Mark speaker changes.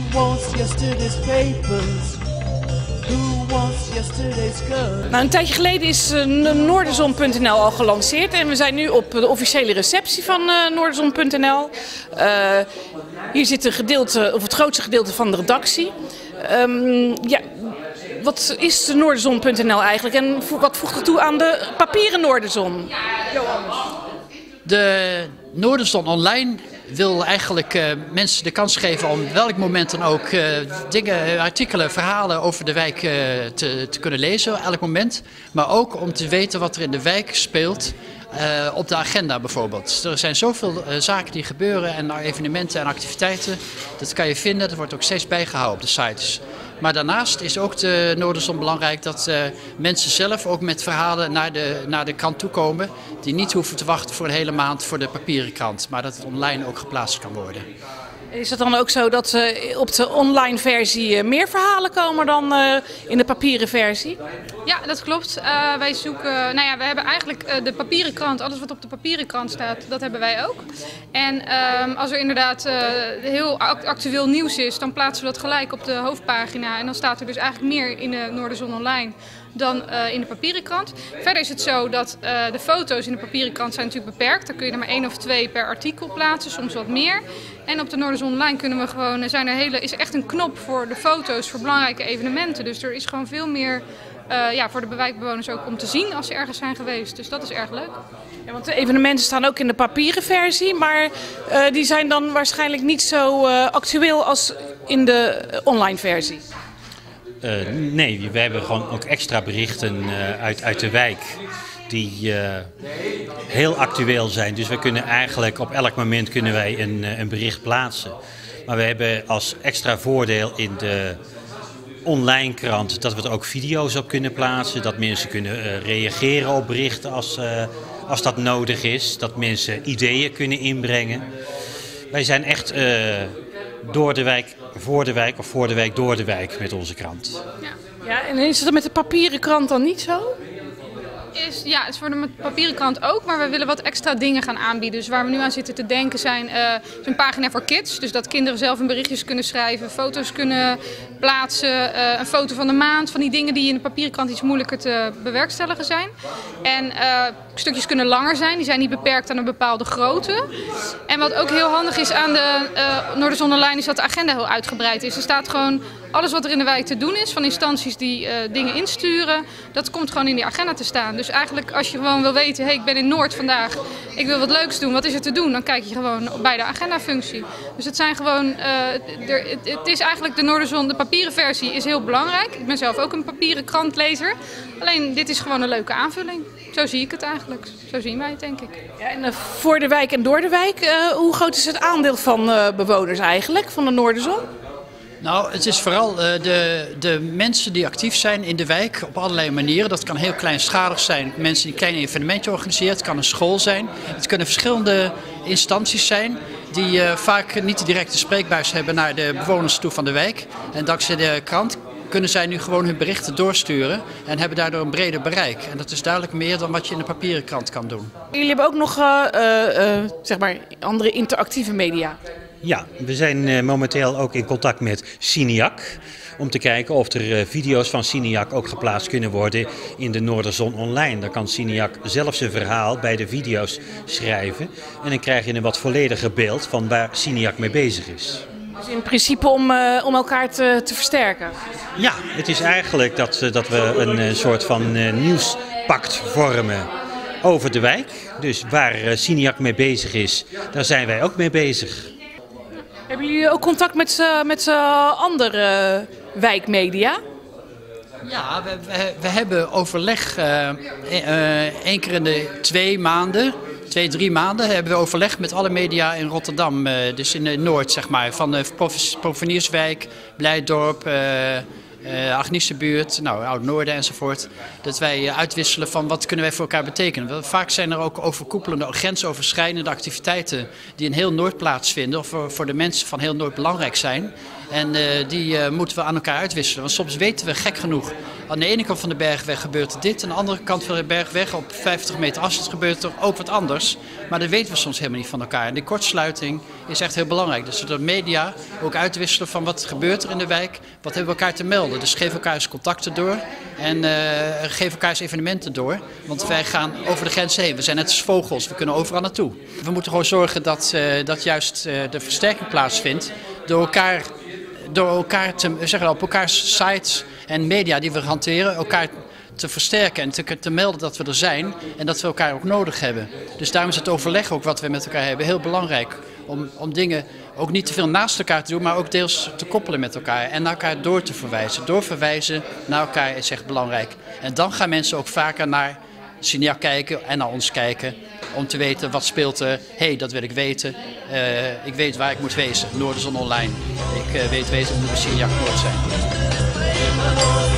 Speaker 1: wants yesterday's papers? Who wants yesterday's girl?
Speaker 2: Nou, een tijdje geleden is Noorderzon.nl al gelanceerd en we zijn nu op de officiële receptie van Noorderzon.nl. Hier zit een gedeelte, of het grootste gedeelte van de redactie. Ja, wat is de Noorderzon.nl eigenlijk en wat voegt het toe aan de papieren Noorderzon?
Speaker 3: De Noorderzon Online wil eigenlijk mensen de kans geven om op welk moment dan ook artikelen, verhalen over de wijk te kunnen lezen, elk moment. Maar ook om te weten wat er in de wijk speelt op de agenda bijvoorbeeld. Er zijn zoveel zaken die gebeuren en evenementen en activiteiten. Dat kan je vinden, dat wordt ook steeds bijgehouden op de sites. Maar daarnaast is ook de Noorderzon belangrijk dat mensen zelf ook met verhalen naar de krant toekomen. Die niet hoeven te wachten voor een hele maand voor de papieren krant. Maar dat het online ook geplaatst kan worden.
Speaker 2: Is het dan ook zo dat op de online versie meer verhalen komen dan in de papieren versie?
Speaker 4: Ja, dat klopt. Wij zoeken, nou ja, we hebben eigenlijk de papieren krant, alles wat op de papieren krant staat, dat hebben wij ook. En als er inderdaad heel actueel nieuws is, dan plaatsen we dat gelijk op de hoofdpagina. En dan staat er dus eigenlijk meer in de Noorderzon Online dan in de papieren krant. Verder is het zo dat de foto's in de papieren krant zijn natuurlijk beperkt. Dan kun je er maar 1 of 2 per artikel plaatsen, soms wat meer. En op de Noorderzon Online kunnen we gewoon, is echt een knop voor de foto's voor belangrijke evenementen. Dus er is gewoon veel meer voor de wijkbewoners ook om te zien als ze ergens zijn geweest. Dus dat is erg leuk.
Speaker 2: Ja, want de evenementen staan ook in de papieren versie, maar die zijn dan waarschijnlijk niet zo actueel als in de online versie.
Speaker 5: Nee, we hebben gewoon ook extra berichten uit de wijk die heel actueel zijn. Dus we kunnen eigenlijk op elk moment kunnen wij een bericht plaatsen. Maar we hebben als extra voordeel in de online krant dat we er ook video's op kunnen plaatsen. Dat mensen kunnen reageren op berichten als dat nodig is. Dat mensen ideeën kunnen inbrengen. Wij zijn echt door de wijk, voor de wijk of voor de wijk, door de wijk met onze krant.
Speaker 2: Ja, en is dat met de papieren krant dan niet zo?
Speaker 4: Ja, het is voor de papieren krant ook, maar we willen wat extra dingen gaan aanbieden. Dus waar we nu aan zitten te denken zijn een pagina voor kids. Dus dat kinderen zelf hun berichtjes kunnen schrijven, foto's kunnen plaatsen, een foto van de maand. Van die dingen die in de papieren krant iets moeilijker te bewerkstelligen zijn. En stukjes kunnen langer zijn, die zijn niet beperkt aan een bepaalde grootte. En wat ook heel handig is aan de Noorderzon Online is dat de agenda heel uitgebreid is. Er staat gewoon alles wat er in de wijk te doen is, van instanties die dingen insturen, dat komt gewoon in die agenda te staan. Dus eigenlijk als je gewoon wil weten, hey, ik ben in Noord vandaag, ik wil wat leuks doen, wat is er te doen? Dan kijk je gewoon bij de agendafunctie. Dus het zijn gewoon, het is eigenlijk de Noorderzon, de papieren versie is heel belangrijk. Ik ben zelf ook een papieren krantlezer. Alleen dit is gewoon een leuke aanvulling. Zo zie ik het eigenlijk. Zo zien wij het, denk ik.
Speaker 2: Ja, en voor de wijk en door de wijk, hoe groot is het aandeel van bewoners eigenlijk, van de Noorderzon?
Speaker 3: Nou, het is vooral de mensen die actief zijn in de wijk op allerlei manieren. Dat kan heel kleinschalig zijn. Mensen die een klein evenementje organiseren. Het kan een school zijn. Het kunnen verschillende instanties zijn die vaak niet de directe spreekbuis hebben naar de bewoners toe van de wijk. En dankzij de krant kunnen zij nu gewoon hun berichten doorsturen en hebben daardoor een breder bereik. En dat is duidelijk meer dan wat je in de papieren krant kan doen.
Speaker 2: Jullie hebben ook nog zeg maar andere interactieve media.
Speaker 5: Ja, we zijn momenteel ook in contact met Cineac om te kijken of er video's van Cineac ook geplaatst kunnen worden in de Noorderzon Online. Dan kan Cineac zelf zijn verhaal bij de video's schrijven en dan krijg je een wat vollediger beeld van waar Cineac mee bezig is.
Speaker 2: Dus in principe om elkaar te versterken?
Speaker 5: Ja, het is eigenlijk dat we een soort van nieuwspact vormen over de wijk. Dus waar Cineac mee bezig is, daar zijn wij ook mee bezig.
Speaker 2: Hebben jullie ook contact met andere wijkmedia?
Speaker 3: Ja, we hebben overleg 1 keer in de 2 maanden. 2-3 maanden hebben we overleg met alle media in Rotterdam. Dus in Noord, zeg maar. Van Provenierswijk, Blijdorp, Agniesebuurt, Oud-Noorden enzovoort. Dat wij uitwisselen van wat kunnen wij voor elkaar betekenen. Vaak zijn er ook overkoepelende, grensoverschrijdende activiteiten die in heel Noord plaatsvinden. Of voor de mensen van heel Noord belangrijk zijn. En die moeten we aan elkaar uitwisselen. Want soms weten we gek genoeg, aan de ene kant van de bergweg gebeurt dit. Aan de andere kant van de bergweg, op 50 meter afstand, gebeurt er ook wat anders. Maar dat weten we soms helemaal niet van elkaar. En die kortsluiting is echt heel belangrijk. Dus de media ook uitwisselen van wat gebeurt er in de wijk. Wat hebben we elkaar te melden. Dus geef elkaar eens contacten door. En geef elkaar eens evenementen door. Want wij gaan over de grens heen. We zijn net als vogels. We kunnen overal naartoe. We moeten gewoon zorgen dat juist de versterking plaatsvindt. Door elkaar te zeggen, op elkaars sites en media die we hanteren, elkaar te versterken en te melden dat we er zijn en dat we elkaar ook nodig hebben. Dus daarom is het overleg ook wat we met elkaar hebben heel belangrijk. Om dingen ook niet te veel naast elkaar te doen, maar ook deels te koppelen met elkaar en naar elkaar door te verwijzen. Doorverwijzen naar elkaar is echt belangrijk. En dan gaan mensen ook vaker naar Signac kijken en naar ons kijken. Om te weten wat speelt er. Hé, dat wil ik weten. Ik weet waar ik moet wezen. Noorderzon Online. Ik weet wezen om de Signac Noord zijn.